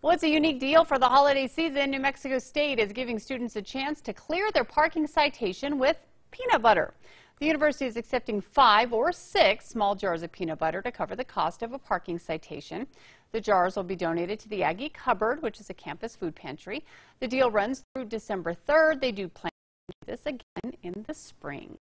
Well, it's a unique deal for the holiday season. New Mexico State is giving students a chance to clear their parking citation with peanut butter. The university is accepting 5 or 6 small jars of peanut butter to cover the cost of a parking citation. The jars will be donated to the Aggie Cupboard, which is a campus food pantry. The deal runs through December 3rd. They do plan to do this again in the spring.